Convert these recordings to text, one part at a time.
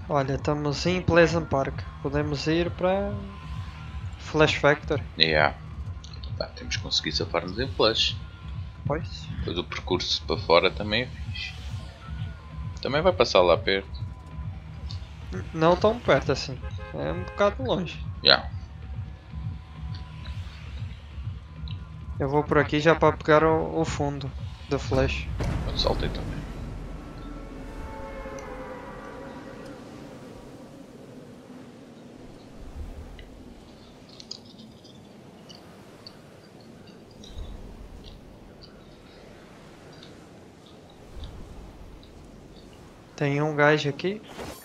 Olha, estamos em Pleasant Park. Podemos ir para Flash Factory. Yeah. Pá, temos que conseguir safar-nos em flash. Pois. Depois o percurso para fora também é fixe. Também vai passar lá perto. Não tão perto assim. É um bocado longe. Yeah. Eu vou por aqui já para pegar o fundo da Flash. Eu saltei também. Tem um gajo aqui.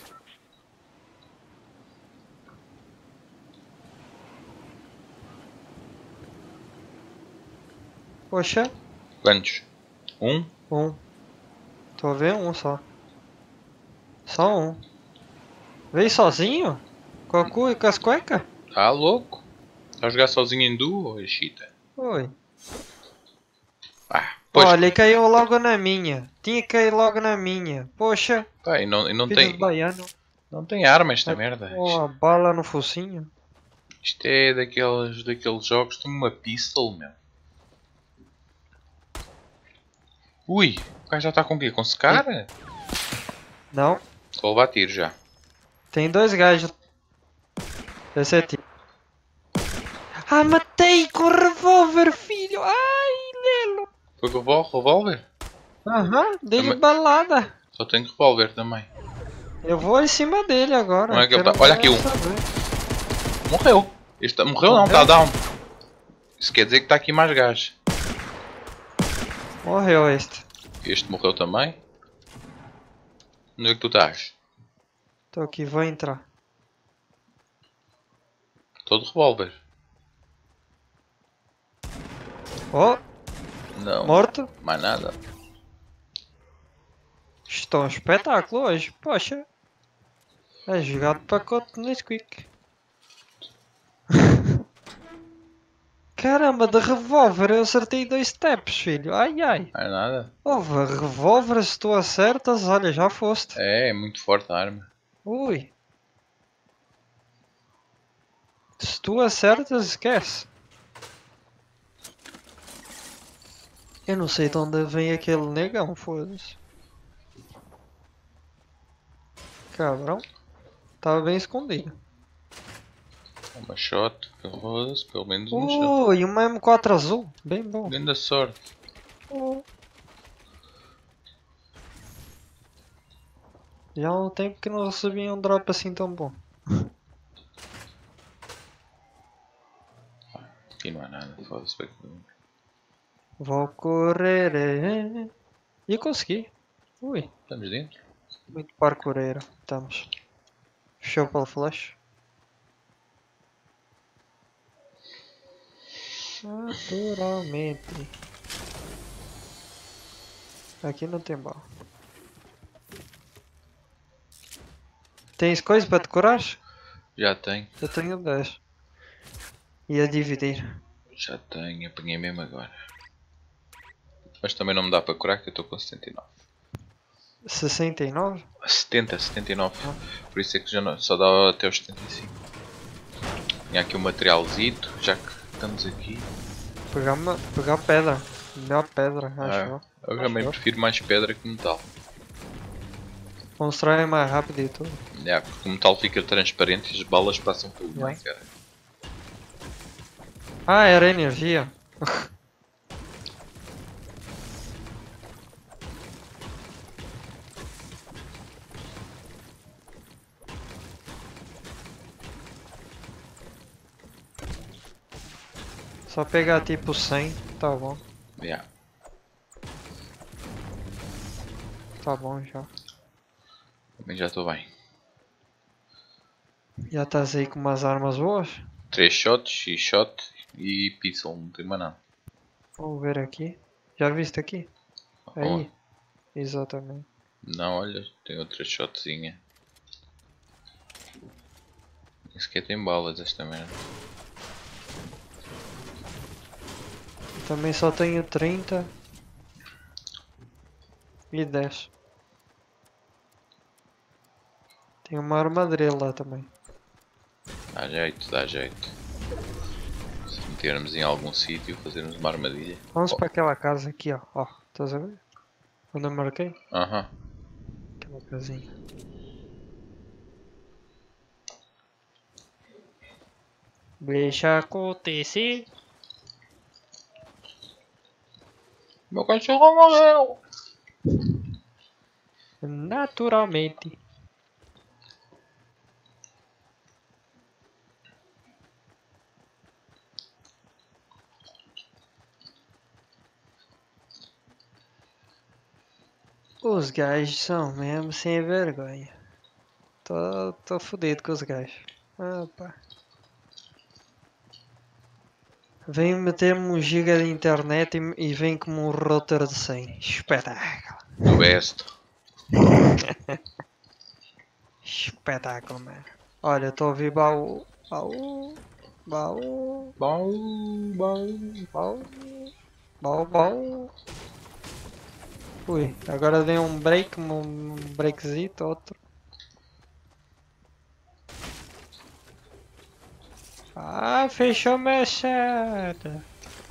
Poxa, Quantos? Um? um. Estou a ver um só. Só um. Veio sozinho? Com a cu e com as cuecas? Tá louco? Tá a jogar sozinho em duo ou chita? Oi. Ah, pois. Olha, e caiu logo na minha. Tinha que cair logo na minha. Poxa, Pá, e não filho de tem. baiano. Não tem arma esta merda. Oh, a bala no focinho. Isto é daqueles jogos. Tem uma pistol, meu. Ui, o gajo já está com o quê? Com secar? Não, Vou levar tiro já. tem dois gajos. Esse é tipo. Ah, matei com o revólver, filho! Ai, lelo! Foi com o revólver? Aham, dei-lhe Também- balada. Só tenho revólver também. Eu vou em cima dele agora. Não é que ele quero tá- olha aqui um. saber. Morreu. Este morreu não, está down. Isso quer dizer que está aqui mais gás. Morreu este. Este morreu também. Onde é que tu estás? Estou aqui, vou entrar. Estou de revólver. Oh, Não. morto. Mais nada. Estou um espetáculo hoje. Poxa. É jogado de pacote no Nesquik. Caramba, de revólver eu acertei dois steps, filho. Ai ai. Mais nada. Houve revólver, se tu acertas, olha, já foste. É muito forte a arma. Ui. Se tu acertas, esquece. Eu não sei de onde vem aquele negão, foda-se. Cabrão. Estava bem escondido. Uma shot. Pelo menos uma shot. Ui, uma M4 azul. Bem bom. Grande sorte. Oh. Já há um tempo que não recebia um drop assim tão bom. Aqui não há nada. Foda-se. Vou correr. E consegui. Ui, Estamos dentro? muito parkoureiro. Estamos. Fechou pela flash. Naturalmente. Aqui não tem bala. Tens coisa para decorar? Já tenho. Eu tenho 10. Ia dividir. Já tenho. Apanhei mesmo agora. Mas também não me dá para curar que eu estou com 79. 69? 70, 79. Por isso é que já não, só dá até os 75. Tinha aqui um materialzito, já que estamos aqui. Pegar pedra. Melhor pedra, acho eu. Eu também prefiro mais pedra que metal. Constrói mais rápido e tudo. Porque o metal fica transparente e as balas passam pelo meio, cara. Ah, era energia. Só pegar tipo 100, tá bom. Yeah. Tá bom já. Também já estou bem. Já estás aí com umas armas boas? 3 shots, X-shot e pistol, não tem mais nada. Vamos ver aqui. Já viste aqui? Aí. Exatamente. Não, olha, tem outra shotzinha. Nem sequer tem balas esta merda. Também só tenho 30 e 10. Tem uma armadilha lá também. Dá jeito, dá jeito. Se metermos em algum sítio, fazermos uma armadilha. Vamos para aquela casa aqui, ó. Ó, estás a ver? Onde eu marquei? Aham. Aquela casinha. Deixa acontecer. Meu cachorro morreu! Naturalmente. Os gajos são mesmo sem vergonha. Tô fudido com os gajos. Opa. Vem meter-me um giga de internet e vem como um router de 100. Espetáculo. Do best. Espetáculo, mano. Olha, estou a ouvir baú. Baú. Baú. Bom, bom. Baú. Baú, baú. Ui, agora dei um break, um breakzito, outro. Ah, fechou machada.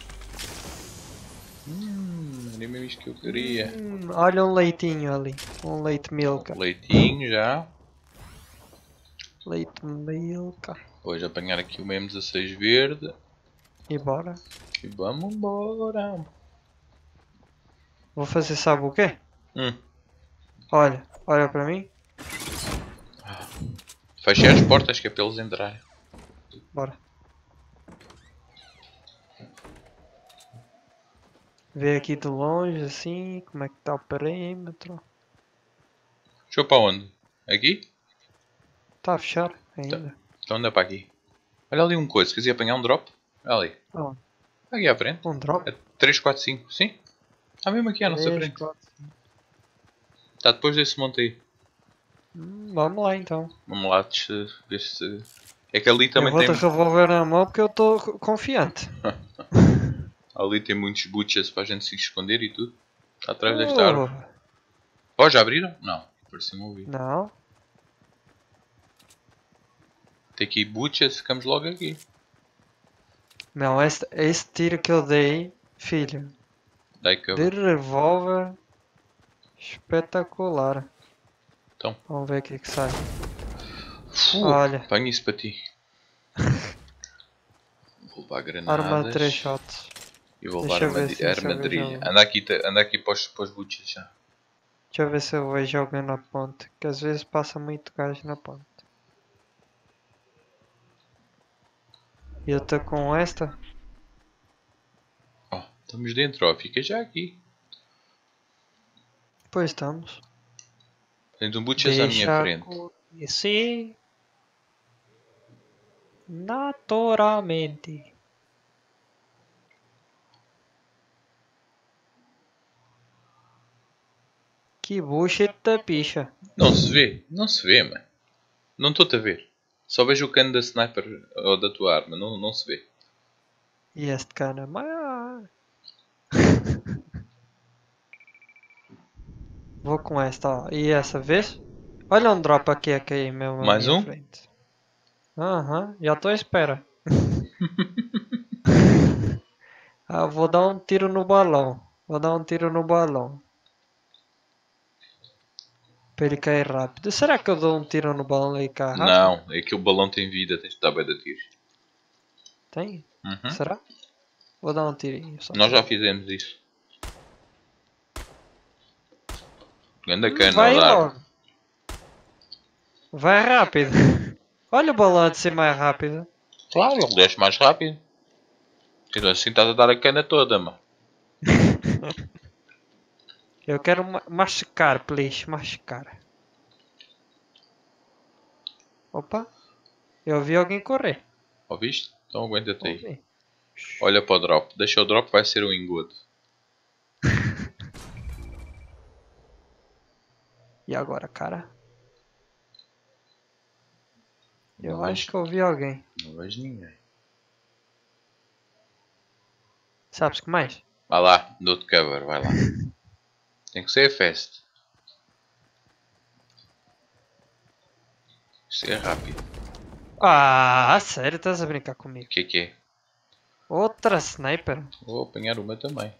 Nem mesmo isto que eu queria. Olha um leitinho ali. Um leite milka. Leitinho já. Leite milka. Depois apanhar aqui uma M16 verde. E bora. E vamos embora. Vou fazer sabe o quê? Hum. Olha para mim. Fechei as portas que é para eles entrarem. Bora. Vê aqui de longe assim, como é que está o perímetro. Deixa eu para onde? Aqui? Está a fechar ainda. Então anda para aqui. Olha ali um coisa, queres ir apanhar um drop? Olha ali. Oh, Aqui à frente. um drop. É 3, 4, 5. Sim? Está mesmo aqui à nossa 3, frente. 4. Está depois desse monte aí. Vamos lá então. Vamos lá ver se... É que ali também eu vou tem... te revolver na mão porque eu estou confiante. Ali tem muitos butchers para a gente se esconder e tudo. Está atrás desta árvore. Oh, Oh, já abriram? Não. Parecia-me ouvir. não. Tem aqui butchers, ficamos logo aqui. Não, esse tiro que eu dei, filho, Dai de cover. revólver, espetacular. Então. Vamos ver o que sai. Olha. Apanho isso para ti. Vou levar granadas. Arma de 3 shots. E vou Deixa levar eu ver se eu armadilha. vejo. Anda aqui para os butchers já. Deixa eu ver se eu vejo alguém na ponte, que às vezes passa muito gajo na ponte. E eu estou com esta? Oh, estamos dentro, ó. Fica já aqui. Pois estamos. Tens um butchers à minha frente. Sim. Naturalmente. Que bullshit da picha. Não se vê. Não se vê, mano. Não estou-te a ver. Só vejo o cano da sniper ou da tua arma. Não se vê. E este cara, mas... Vou com esta, ó. E essa vez? Olha um drop aqui a cair mesmo Mais à minha um? frente. Aham, já estou à espera. Vou dar um tiro no balão. Vou dar um tiro no balão. Para ele cair rápido. Será que eu dou um tiro no balão e cai rápido? Não, é que o balão tem vida. Tens de dar bem de tiros. Tem? Uhum. Será? Vou dar um tirinho só. Nós já fizemos isso. Ganda cana, Vai dar. logo. Vai rápido. Olha o balão de ser mais rápido. Claro, ele desce mais rápido. Então assim estás a dar a cana toda, mano. Eu quero machucar, please. Machucar. Opa. Eu vi alguém correr. Ouviste? Então aguenta-te aí. Ouvi. Olha para o drop. Deixa o drop, vai ser um engodo. E agora, cara? Eu Não acho vejo- que eu vi alguém. Não vejo ninguém. Sabes que mais? Vai lá, dou-te cover, vai lá. Tem que ser fast. Isto é rápido. Ah, sério, estás a brincar comigo? O que é? Outra sniper? Vou apanhar uma também.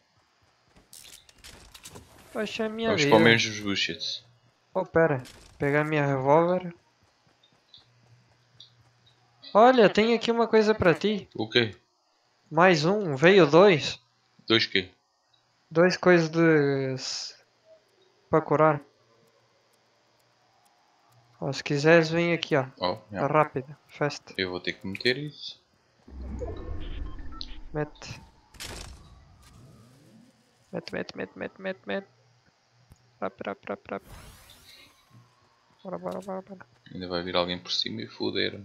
Poxa, a minha Vamos vida. para o mesmo bullshit. Oh, pera. Pegar a minha revólver. Olha, tenho aqui uma coisa para ti. O quê? Mais um, veio dois. Dois quê? Dois coisas de... para curar. Ó, se quiseres, vem aqui, ó. Oh, Tá não. rápido. Fast. Eu vou ter que meter isso. Mete. Mete. Rap. Bora. Ainda vai vir alguém por cima e foder-me.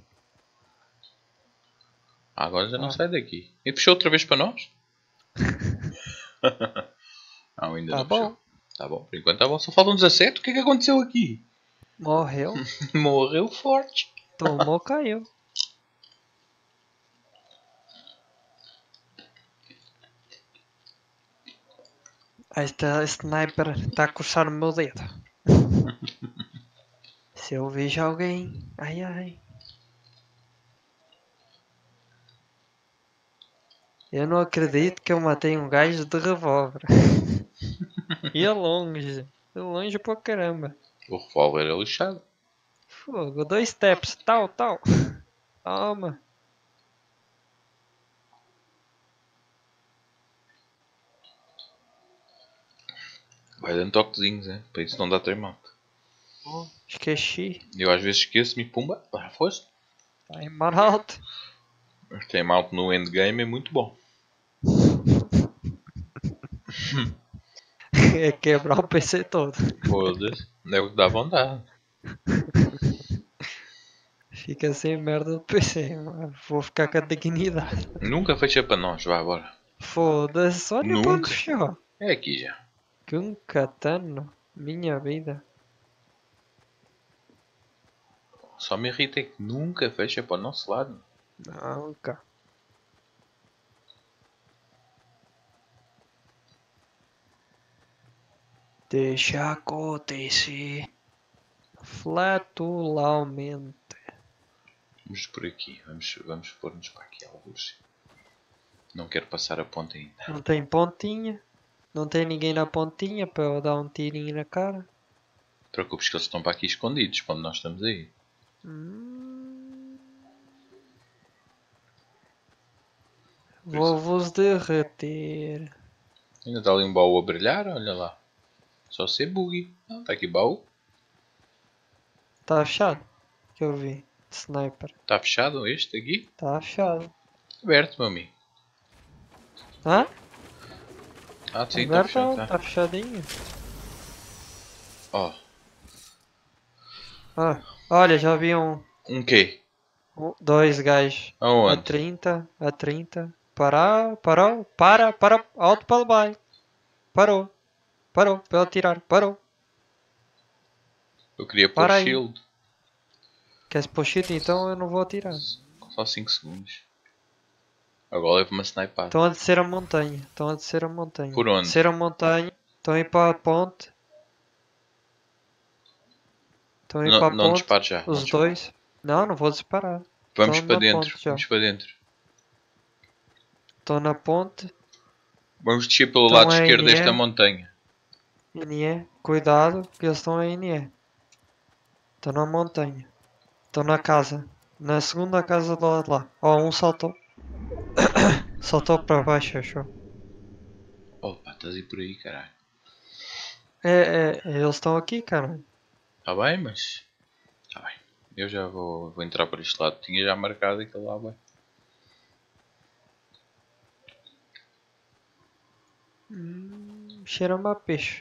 Agora já não Ah. sai daqui. E fechou outra vez para nós? Não, ainda Tá não bom. fechou. Tá bom, por enquanto tá bom. Só faltam 17. O que é que aconteceu aqui? Morreu. Morreu forte. Tomou, caiu. Esta sniper está a coçar o meu dedo. Se eu vejo alguém... Ai. Eu não acredito que eu matei um gajo de revólver. E é longe. É longe pra caramba. O revólver é lixado. Fogo, 2 steps. Tal. Toma. Vai dando toquezinhos, é? Para isso não dá tremout. Esqueci. Eu às vezes esqueço-me e pumba, já foste. Time out. Mas tremout no endgame é muito bom. É quebrar o PC todo. Foda-se. É o que dá vontade. Fica sem merda do PC. Mano. Vou ficar com a dignidade. Nunca fecha para nós, vá agora. Foda-se. Olha para onde Nunca. fechou. É aqui já. Que um catano. Minha vida. Só me irrita é que nunca fecha para o nosso lado. Nunca. Deixa acontecer. Flatulamente. Vamos por aqui. Vamos pôr-nos para aqui alguns. Não quero passar a ponta ainda. Não tem pontinha. Não tem ninguém na pontinha para eu dar um tirinho na cara. Não te preocupes que eles estão para aqui escondidos quando nós estamos aí. Vou-vos derreter. Ainda está ali um baú a brilhar, olha lá. Só ser buggy. Não, está aqui baú. Tá fechado? Que eu vi. Sniper. Está fechado este aqui? Tá fechado. Aberto, meu amigo. Hã? Ah, sim, está Aberto? fechado. Tá. Tá fechadinho. Oh. Ah, olha, já vi Um quê? dois gajos. Aonde? A 30. Parou. Alto para baixo. Parou. Para ele tirar. Parou. Eu queria pôr Para aí. shield. Queres pôr shit? Então eu não vou atirar. Só 5 segundos. Agora levo uma snipada. Estão a descer a montanha. Por onde? Descer a montanha. Estão a ir para a ponte. Não disparo já. Os dois. Não vou disparar. Vamos Estão para na dentro. ponte já. Vamos para dentro. Estão na ponte. Vamos descer pelo Estão lado a esquerdo NE. desta montanha. NE. Cuidado que eles estão a NE. Estão na montanha. Estão na casa. Na segunda casa do lado de lá. Ó, um saltou. Saltou para baixo, achou. Opa, estás aí por aí, caralho. Eles estão aqui, cara. Está bem, mas... Está bem. Eu já vou entrar por este lado. Tinha já marcado aquele lá, bem. Cheira-me a peixe.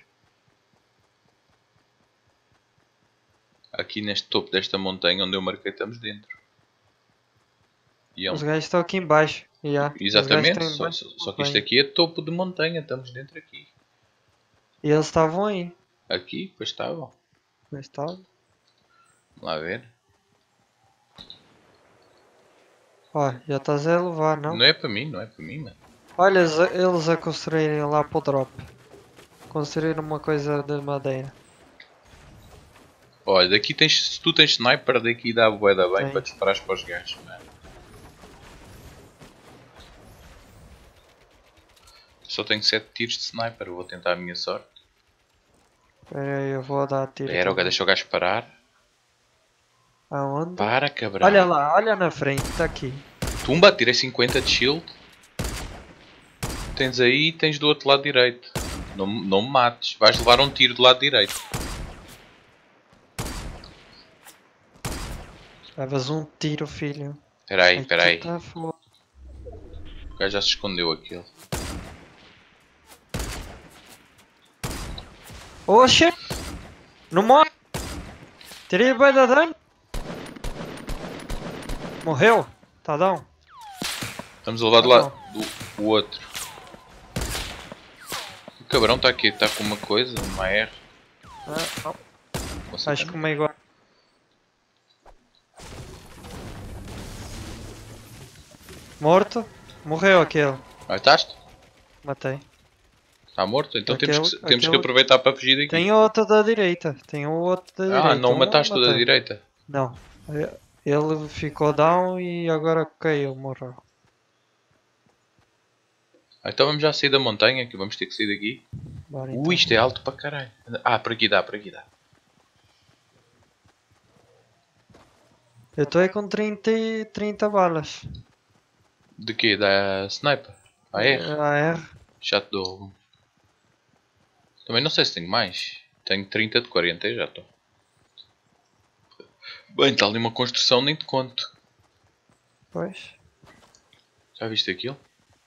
Aqui neste topo desta montanha onde eu marquei estamos dentro. E é Os gajos estão aqui em baixo. Yeah. Exatamente, Os gajos estão em só que isto aqui é topo de montanha, estamos dentro aqui. E eles estavam aí. Aqui, pois estavam. Mas estavam. Vamos lá ver. Ó, já estás a levar, não? Não é para mim, mano. Olha eles a construírem lá para o drop. Construíram uma coisa de madeira. Olha, daqui tens, se tu tens sniper, daqui dá bué da bem Tem. para disparares para os gajos, mano. Só tenho 7 tiros de sniper, vou tentar a minha sorte. Espera aí, eu vou dar tiro. Espera, também. deixa o gajo parar. Aonde? Para, cabrão. Olha lá, olha na frente, está aqui. Tumba, tirei 50 de shield. Tens aí e tens do outro lado direito. Não me mates, vais levar um tiro do lado direito. Levas um tiro, filho. Espera aí, Ai, espera tu aí. tá foda. O gajo já se escondeu aquele. Oxe! Não morre! Tirei bem da dano! Morreu? Tá down? Estamos a levar do Tá lado do outro. O cabrão está aqui, está com uma coisa, uma R. Não. Você Acho que também? uma igual. Morto? Morreu aquele. Mataste? Matei. Está morto? Então temos que Aquele- aproveitar para fugir daqui. Tem outro da direita. Tem um outro da direita. Ah, não o Um mataste o da matei. direita? Não. Ele ficou down e agora caiu, morreu. Ah, então vamos já sair da montanha, que vamos ter que sair daqui. Bora, então. Isto é alto para caralho. Ah, por aqui dá, por aqui dá. Eu estou aí com 30 balas. De quê? Da sniper? AR? AR. Já te dou. Também não sei se tenho mais. Tenho 30 de 40 e já estou. Bem, está ali uma construção, nem te conto. Pois. Já viste aquilo?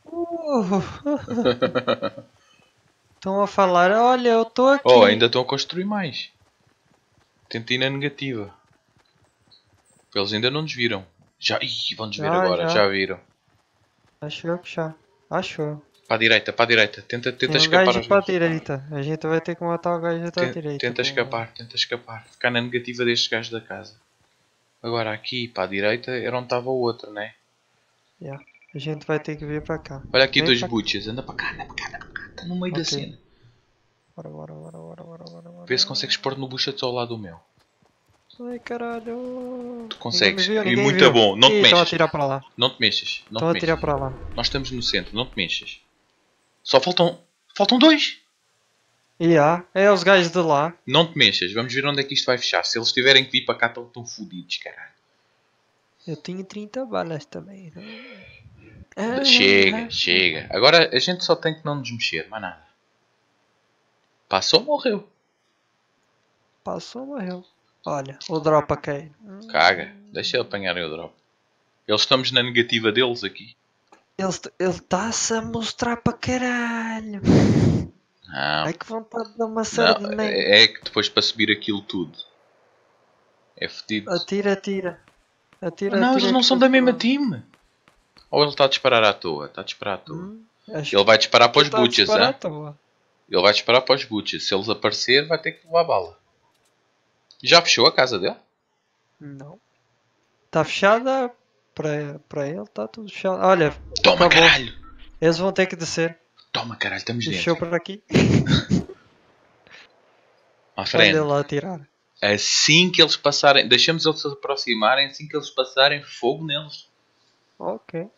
Estão a falar, olha, eu estou aqui. Oh, ainda estão a construir mais. Tenta ir na negativa. Eles ainda não nos viram. Já, ih, vão-nos ver agora, já viram. Acho eu que já. Acho eu. Para a direita, para a direita. Tenta Tem um escapar gajo aos para a gajos. direita. A gente vai ter que matar o gajo da direita. Tenta escapar, tenta escapar. Ficar na negativa destes gajos da casa. Agora aqui, para a direita, era onde estava o outro, né? Yeah. A gente vai ter que vir para cá. Olha aqui Vem dois para cá. butchers. Anda para cá, anda para cá, anda para cá. Está no meio da Ok. cena. Bora, bora, bora, bora, bora, bora, bora. Vê se consegues pôr no buchet ao lado do meu. Ai, caralho. Tu consegues. Ninguém me E viu, muito ninguém viu. bom. Não te Ih, estão a mexas. tirar para lá. Não te mexas. Não Estão a te tirar mexas. para lá. Nós estamos no centro. Não te mexas. Só faltam dois. Yeah. É os gajos de lá. Não te mexas. Vamos ver onde é que isto vai fechar. Se eles tiverem que vir para cá, estão fodidos, caralho. Eu tenho 30 balas também. Chega, chega. Agora a gente só tem que não nos mexer. Mais nada. Passou, morreu. Passou, morreu. Olha, o drop a cair. Caga. Deixa ele apanharem o drop. Eles estamos na negativa deles aqui. Ele está-se a mostrar para caralho. Não. Ai que vontade de dar uma Não, sardinha. é que depois para subir aquilo tudo. É fedido. Atira, atira. Atira, Não, atira eles não que são eu da mesma tô- time. Ou ele está a disparar à toa. Está a disparar à toa. Acho Ele vai disparar para que os tá a butchers, disparar à hein? toa. Ele vai disparar para os butchers. Se eles aparecer, vai ter que levar bala. Já fechou a casa dele? Não. Está fechada para ele, está tudo fechado. Olha, Toma, acabou. caralho! Eles vão ter que descer. Toma, caralho, estamos Desceu dentro. por aqui. À Olha frente. ele a atirar. Assim que eles passarem... Deixamos eles se aproximarem. Assim que eles passarem, fogo neles. Ok.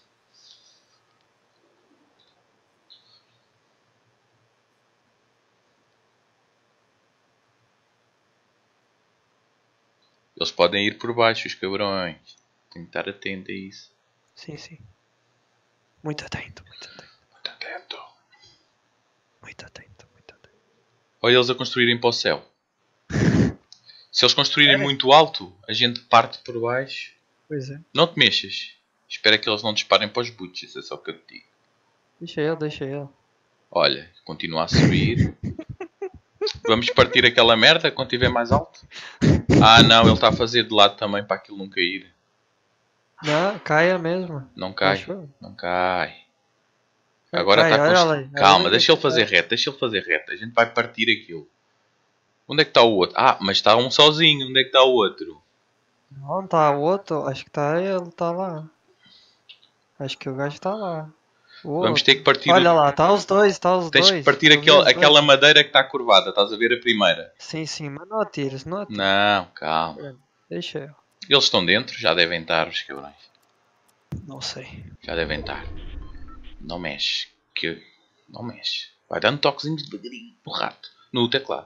Eles podem ir por baixo, os cabrões. Tenho que estar atento a isso. Sim, sim. Muito atento, muito atento. Muito atento. Muito atento, muito atento. Olha eles a construírem para o céu. Se eles construírem muito alto, a gente parte por baixo. Pois é. Não te mexas. Espera que eles não disparem para os butchers, é só o que eu te digo. Deixa ele, deixa ele. Olha, continua a subir. Vamos partir aquela merda quando estiver mais alto? Ah não, ele está a fazer de lado também para aquilo não cair. Não, caia mesmo. Não cai, Acho eu. não cai. Agora Cai, está olha com... ali, Calma, olha deixa ali. ele fazer reto, deixa ele fazer reto. A gente vai partir aquilo. Onde é que está o outro? Ah, mas está um sozinho. Onde é que está o outro? Não, está o outro. Acho que está ele, está lá. Acho que o gajo está lá. O Vamos outro. ter que partir. Olha lá, está os dois, está os Tens dois. que partir Tu vês os aquela dois? madeira que está curvada. Estás a ver a primeira? Sim, sim, mas não atires, não atires. Não, calma. Pronto, deixa eu. Eles estão dentro? Já devem estar, os cabrões. Não sei. Já devem estar. Não mexe. Não mexe. Vai dando toquezinhos devagarinho no rato. No teclado.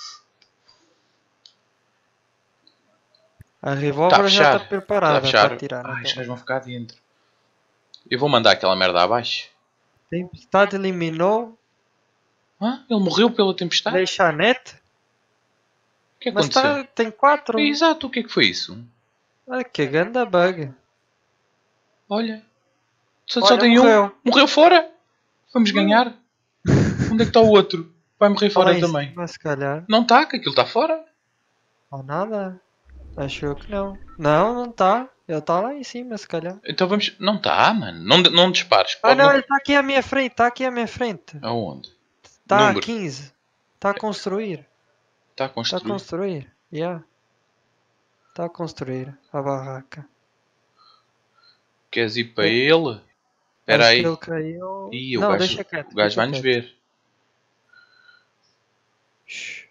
A Está a revólver já fechar. está preparada Está a fechar. para atirar. Ai, os Então. gajos vão ficar dentro. Eu vou mandar aquela merda abaixo. Tempestade eliminou. Hã? Ele morreu pela tempestade? Deixa a net. O que é que Mas aconteceu? tem 4. Exato, o que é que foi isso? Ah, que ganda bug. Olha. Só Olha, tem morreu. um. Morreu fora. Vamos ganhar. Onde é que está o outro? Vai morrer fora Lá em também. cima, se calhar. Não está, que aquilo está fora. Ou nada. Acho eu que não. Não, não está. Ele está lá em cima, se calhar. Então vamos... Não está, mano. Não dispares. Ah, não, ele está aqui à minha frente. Está aqui à minha frente. Aonde? Está a Número. 15. Está a construir. Está a Está a construir. construir. Yeah. Está a construir a barraca. Queres ir para ele? Espera Acho aí. que ele caiu. Ih, o Não, gajo, deixa quieto. o gajo deixa vai-nos quieto. ver. Shhh.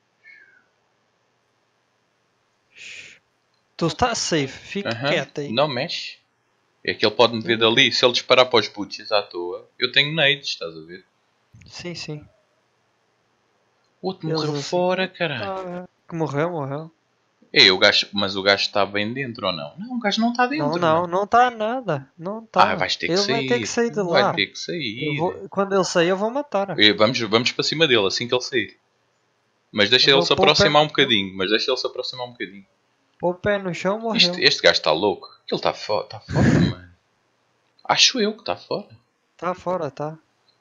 Shhh. Tu estás safe. Fica Aham. quieto aí. Não mexe. É que ele pode me ver dali. Se ele disparar para os butches à toa. Eu tenho nades, estás a ver? Sim, sim. O outro Eles morreu assim- fora, caralho. Que morreu. Mas o gajo está bem dentro ou não? Não, o gajo não está dentro. Não está nada. Não está. Vais ter que Ele sair. vai ter que sair de Vai lá. ter que sair. Quando ele sair, eu vou matar. Vamos para cima dele assim que ele sair. Mas deixa Eu ele vou se pôr o pé- aproximar um bocadinho. Pôr o pé no chão, morreu. Este gajo está louco. Ele está fora, mano. Acho eu que está fora. Tá fora, tá.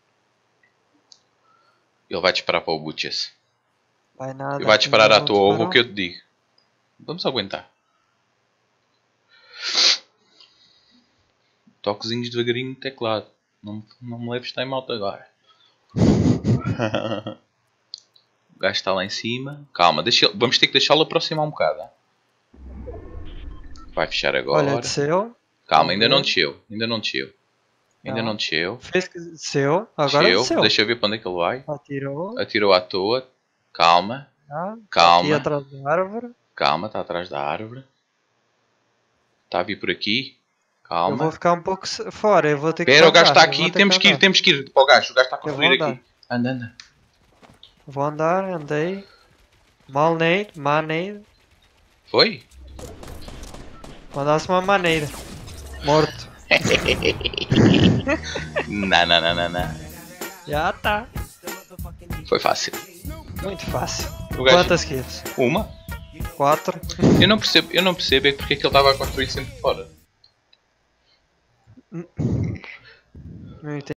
Ele vai disparar para o Butches. Vai nada. E vai disparar à não toa. Ouve o disparou. que eu te digo. Vamos aguentar. Toquezinhos devagarinho no teclado. Não me leves time out agora. O gajo está lá em cima. Calma, vamos ter que deixá-lo aproximar um bocado. Vai fechar agora. Olha, desceu. Calma, ainda não desceu. Ainda não desceu. Fez que desceu. Agora desceu. Deixa eu ver para onde é que ele vai. Atirou. Atirou à toa. Calma. Tá. Calma. Aqui atrás da árvore. Calma, está atrás da árvore. Está a vir por aqui. Eu vou Calma. ficar um pouco fora. Eu vou ter que Espera, o gajo andar, está eu vou aqui. ter Temos que ir para o gajo. O gajo está a Eu vou construir andar. aqui. Anda. Vou andar, andei. Maneiro. Foi? Mandasse uma maneira. Morto. Não. Já tá. Foi fácil. Muito fácil. O gajo- Quantas kills? Uma? 4. Eu não percebo é porque é que ele estava a construir sempre fora. Não entendi.